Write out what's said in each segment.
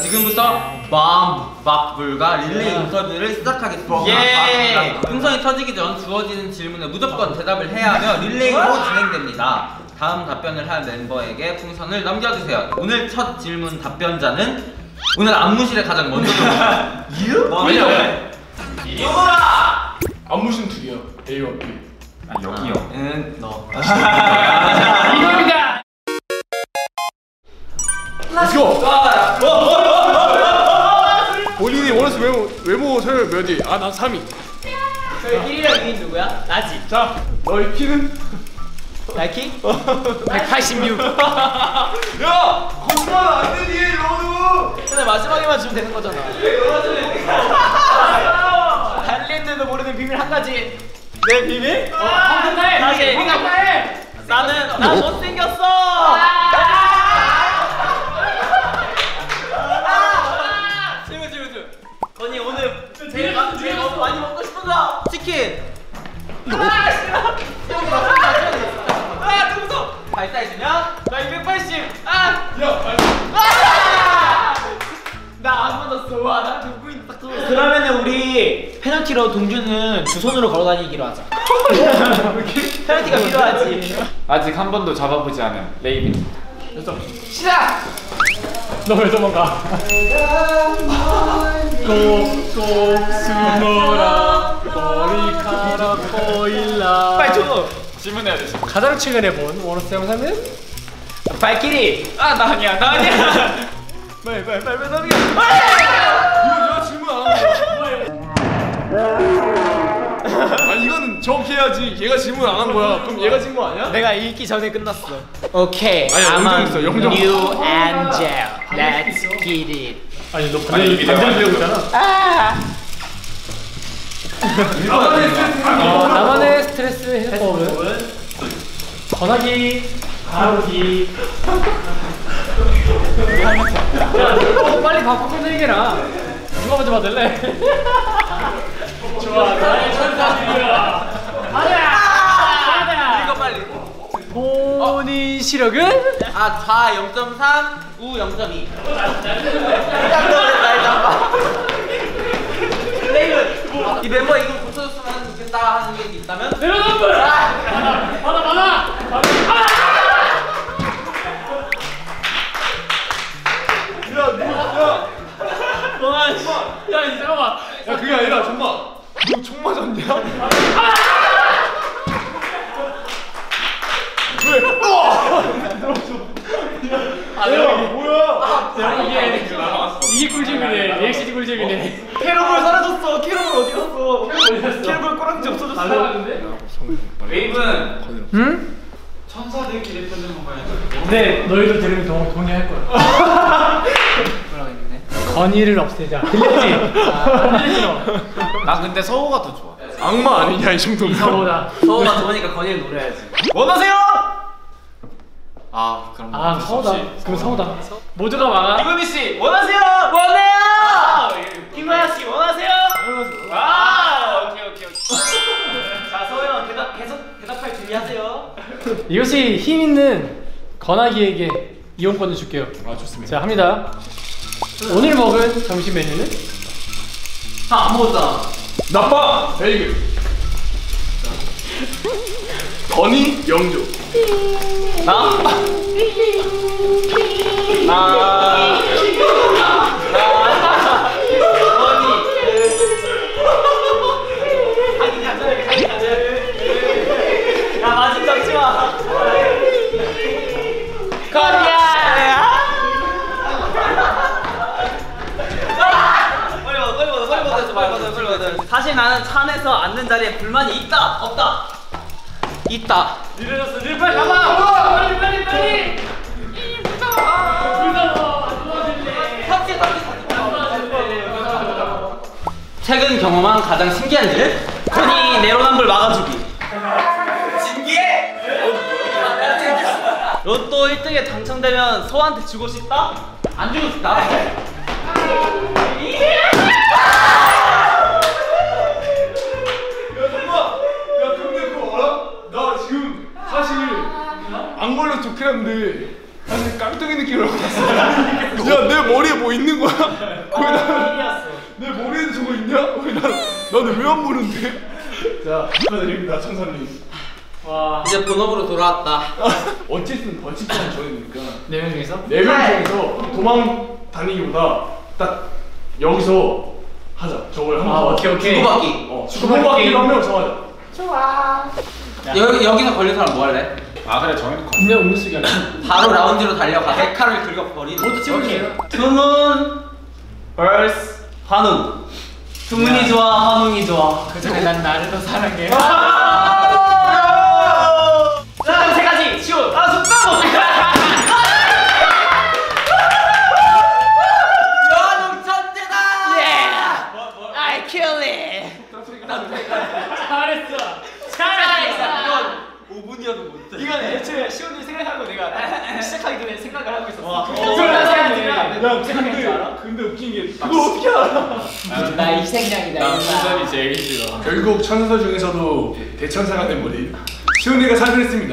지금부터 마음박불과 릴레이 인터뷰를 시작하겠습니다. 예! 풍선이 터지기 전 주어지는 질문에 무조건 대답을 해야 하며 릴레이로 진행됩니다. 다음 답변을 할 멤버에게 풍선을 넘겨주세요. 오늘 첫 질문 답변자는 오늘 안무실에 가장 먼저 들어옵니다. 아니야. 이거라! 안무실 두 개야. A와 B. 아, 여기요. 응, 너. 이겁니다! Let's go! 본인이 원하는 외모 서열 몇이? 아, 난 3위. 저희 1위랑 2위 누구야? 나지. 자, 너의 키는? 나이키? 186. 야! 거짓말 안 되니, 너도! 근데 마지막에만 주면 되는 거잖아. 달리는데도 모르는 비밀 한 가지. 내 비밀? 컴퓨터에! 다시. 컴퓨터에! 나 못생겼어! 건이 오늘 제일 많이 먹고 싶은 거 치킨. 아 싫어. 아 누구서? 발사해주면 나 280. 아. 나 안 맞았어. 와 나 누구 있다. 그러면은 우리 페널티로 동주는 두 손으로 걸어다니기로 하자. 페널티가 필요하지. 아직 한 번도 잡아보지 않은 레이빈. 시작. 너 왜 도망가? 꼭꼭 숨어라 머리카락 보일라. 빨리 줘. 질문해야 돼. 가장 최근에 본 원어스 영상은? 발길이. 아, 나 아니야. 빨리 넘겨. 이거 내가 질문 안 한 거야. 아 이거는 정해야지. 얘가 질문 안 한 거야. 그럼 얘가 진 거 아니야? 내가 읽기 전에 끝났어. 오케이. 아니, 영점 있어, 영점. New Angel. Let's get it. 아니 너 반장 배우고 있잖아. 나만의 스트레스 해소법은 전화기, 가로기. 야, 빨리 바꾸면 얘기해라. 누가 먼저 받을래? 좋아, 나의 천사들이야. 이거 빨리. 본인 시력은? 아, 좌 0.3, 우 0.2. 이 멤버 이거 고쳐줬으면 좋겠다 하는 게 있다면? 내려놓고! 받아! 야, 이 잠깐만. 야, 그게 아니라 정말 너 총 맞았냐? 왜? 뭐야? 이게 꿀잼이네. 리액션이 꿀잼이네. 캐롤볼 사라졌어. 캐롤볼 어디 갔어? 캐롤볼 꼬랑지 없어졌어. 레이븐. 응? 천사들끼리 표정 한번 해줘. 네, 너희도 들으면 동의할 거야. 건의를 없애자. 들렸지? 들렸지 너? 나 근데 서호가 더 좋아. 악마 아니냐 이 정도면. 이상보다. 서우가 좋으니까 건이를 노려야지. 원하세요? 아, 그럼 아, 서우다. 그럼 서우다. 모두가 막아. 이건희 씨 원하세요? 원해요. 김하야 씨 원하세요? 아, 오케이. 자 서우 형 대답할 준비하세요. 이것이 힘 있는 건아기에게 이용권을 줄게요. 아, 좋습니다. 자, 합니다. 오늘 먹은 점심 메뉴는? 다 안 먹었잖아. 나빠! 베이글. 건이 영조. 야 마중 잡지 마. 사실 나는 차 안에서 앉는 자리에 불만이 있다 없다. 있다. 늦어졌어. 빨리 가봐. 빨리. 최근 경험한 가장 신기한 일은? 건이 내로남불 막아주기. 신기해! 로또 1등에 당첨되면 서우한테 주고 싶다? 안 주고 싶다. 근데 그거 알아? 나 지금 사실 악물로 좋긴 한데 사실 깡통이 느낌으로 갔어. 야, 내 머리에 뭐 있는 거야? 내 머리에 저거 있냐? 나는 왜 안 보는데? 자, 축하드립니다, 천사님. 와. 이제 본업으로 돌아왔다. 어쨌든 벌칙자는 정해니까 4명 중에서? 4명 중에서 도망 다니기보다 딱 여기서 하자. 저걸 한번 오케이. 주고받기. 주고받기로 하면 정하자. 여기서 걸린 사람 뭐 할래? 아 그래 정해놓고. 분명 음료수기 하자. 바로 라운지로 달려가서 칼을 긁어버리는. 모두 찍을게요. 투문 vs 환웅. 투문이 좋아, 환웅이 좋아. 그 전에 난 나를 더 사랑해. 사람 세 가지. 시온. 속담. 여왕 천재다. I kill it. 잘했어. 잘했어. 5분이어도 못해. 이건 애초에 시온이 생각하고 내가 딱 시작하기 전에 생각을 하고 있었어. 근데 웃긴 게 그걸 어떻게 알아? 나 이생량이다. 난 풍선이 제일 힘들어. 결국 천사 중에서도 대천사가 된 머리 시온이가 사실했습니다.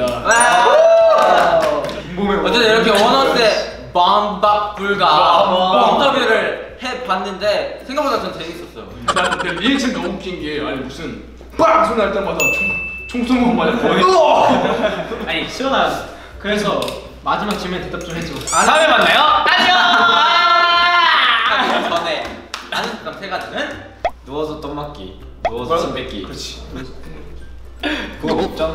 어쨌든 이렇게 원어스의 반박 불가 인터뷰를 해봤는데 생각보다 전 재밌었어요. 난 리액션 너무 웃긴 게 아니 무슨 빵 소리 날 때마다 총 쏘는 것 마냥 거의 아니 시온아, 그래서 마지막 질문 대답 좀 해줘. 다음에 만나요. 하기 전에 아는 사람 세 가지는 누워서 똥 맞기, 누워서 침 뱉기. 그렇지. 그거 쉽잖아.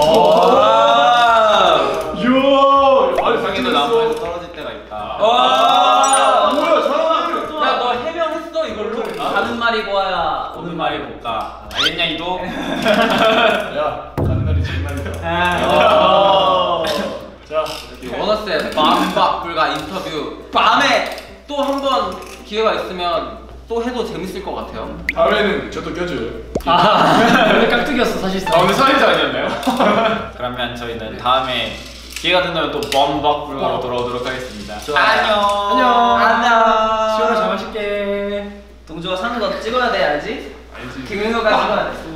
이야 아니 상인도 나무에서 떨어질 때가 있다. 뭐야 잘하네. 야너 해명했어 이걸로? 가는 말이 고와야 오는 말이 곱다. 알겠냐 이도? 야 가는 날이 지금 날이다. 자 이렇게 원어스의 반박 불가 인터뷰 밤에 또 한 번 기회가 있으면 또 해도 재밌을 것 같아요. 다음에는 저도 껴줘요. 원래 깍두기였어 사실상. 아 오늘 살인자 아니었나요? 그러면 저희는 다음에 기회가 된다면 또 범박 불가로 돌아오도록 하겠습니다. 안녕. 시원아 잘 마실게. 동주가 사는 거 찍어야 돼, 알지? 알지. 김민호가 찍어야 돼.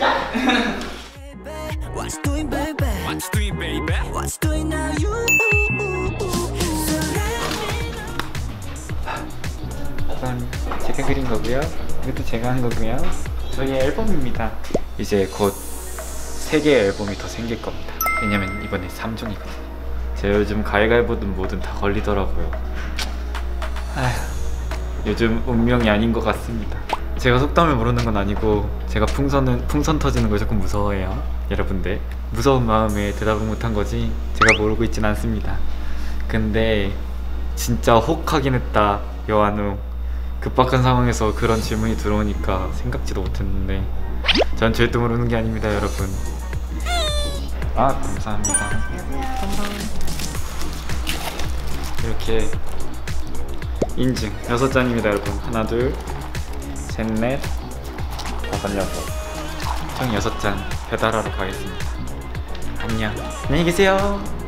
What's doing, baby? What's doing, baby? What's doing now, you? So let me know. 우선 제가 그린 거고요. 이것도 제가 한 거고요. 저희 앨범입니다. 이제 곧 3개의 앨범이 더 생길 겁니다. 왜냐면 이번에 3종이거든요. 제가 요즘 가위가위보든 뭐든 다 걸리더라고요. 아휴, 요즘 운명이 아닌 것 같습니다. 제가 속담을 모르는 건 아니고 제가 풍선 터지는 걸 조금 무서워해요. 여러분들 무서운 마음에 대답을 못한 거지 제가 모르고 있진 않습니다. 근데 진짜 혹하긴 했다. 여한우 급박한 상황에서 그런 질문이 들어오니까 생각지도 못했는데 전 절대 모르는 게 아닙니다 여러분. 아 감사합니다. 이렇게 인증 6잔입니다 여러분. 하나 둘 셋 넷 다섯 여섯 총 6잔 배달하러 가겠습니다. 안녕 안녕히 계세요.